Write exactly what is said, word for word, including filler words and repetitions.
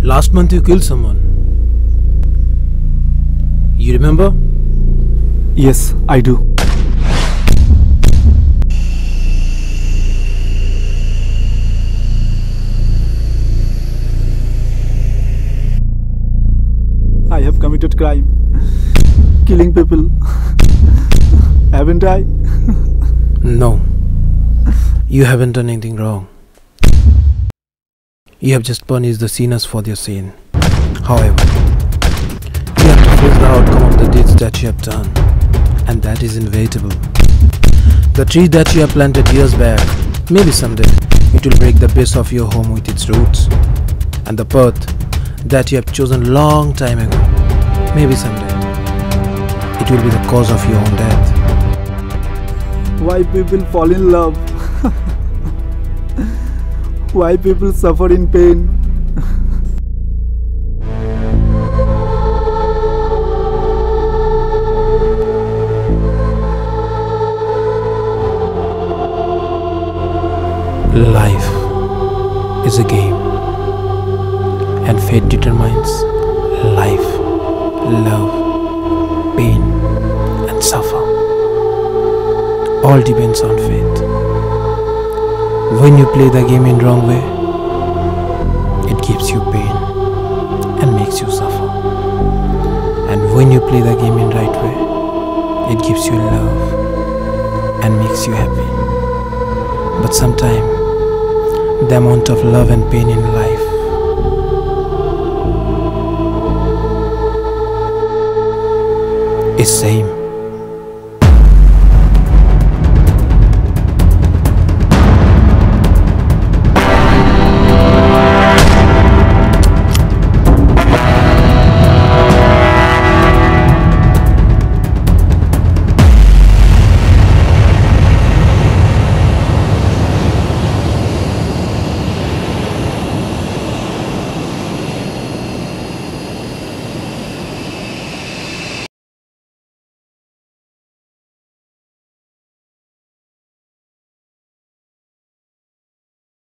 Last month you killed someone. You remember? Yes, I do. I have committed crime. Killing people. Haven't I? No. You haven't done anything wrong. You have just punished the sinners for their sin. However, you have to face the outcome of the deeds that you have done, and that is inevitable. The tree that you have planted years back, maybe someday it will break the base of your home with its roots. And the path that you have chosen long time ago, maybe someday it will be the cause of your own death. Why people fall in love? Why people suffer in pain? Life is a game, and fate determines life, love, pain, and suffer. All depends on fate. When you play the game in wrong way, it gives you pain and makes you suffer. And when you play the game in right way, it gives you love and makes you happy. But sometimes the amount of love and pain in life is same.